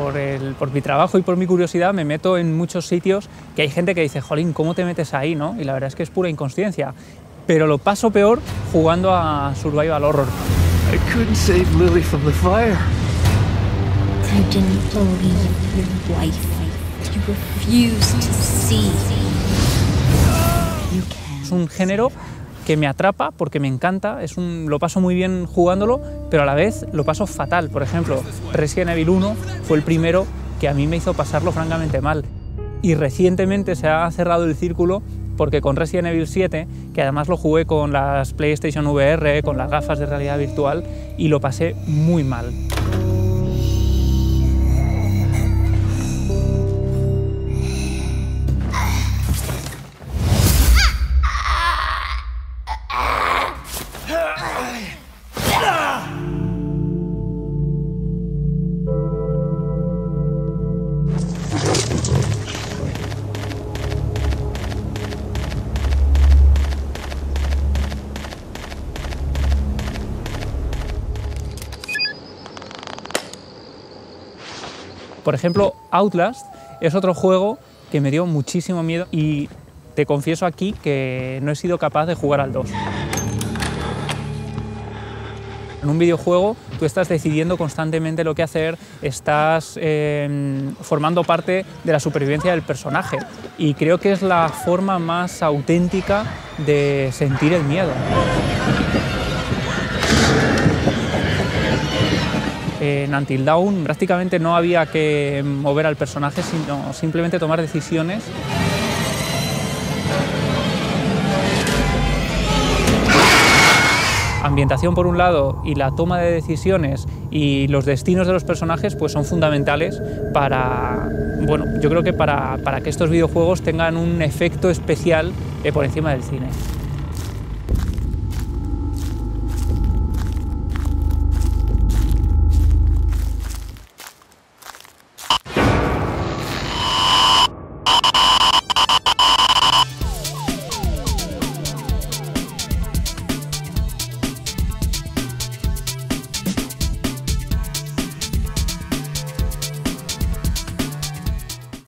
por mi trabajo y por mi curiosidad me meto en muchos sitios que hay gente que dice, jolín, ¿cómo te metes ahí, no? Y la verdad es que es pura inconsciencia. Pero lo paso peor jugando a Survival Horror. I couldn't save Lily from the fire. You didn't believe your wife. You refused to see. You can. Es un género que me atrapa porque me encanta, lo paso muy bien jugándolo, pero a la vez lo paso fatal. Por ejemplo, Resident Evil 1 fue el primero que a mí me hizo pasarlo francamente mal. Y recientemente se ha cerrado el círculo porque con Resident Evil 7, que además lo jugué con las PlayStation VR, con las gafas de realidad virtual, y lo pasé muy mal. Por ejemplo, Outlast es otro juego que me dio muchísimo miedo y te confieso aquí que no he sido capaz de jugar al 2. En un videojuego tú estás decidiendo constantemente lo que hacer, estás formando parte de la supervivencia del personaje y creo que es la forma más auténtica de sentir el miedo. En Until Dawn prácticamente no había que mover al personaje, sino simplemente tomar decisiones. Ambientación por un lado y la toma de decisiones y los destinos de los personajes pues son fundamentales para, bueno, yo creo que para que estos videojuegos tengan un efecto especial por encima del cine.